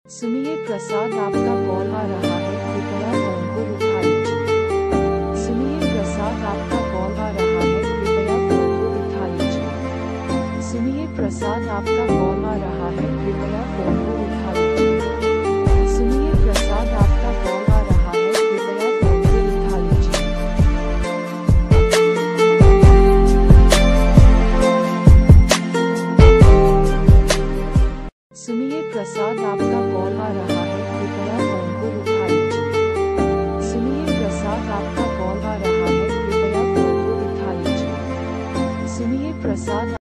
सुनिए प्रसाद, आपका कॉल आ रहा है, कृपया फोन को उठा लीजिए। सुनिए प्रसाद, आपका कॉल आ रहा है, कृपया फोन को उठा लीजिए। सुनिए प्रसाद, आपका कॉल आ रहा है, कृपया फोन को उठा लीजिए। सुनिए प्रसाद, आपका कॉल आ रहा है, कृपया फोन को उठा लीजिए। सुनिए प्रसाद, आपका कॉल आ रहा है, कृपया फोन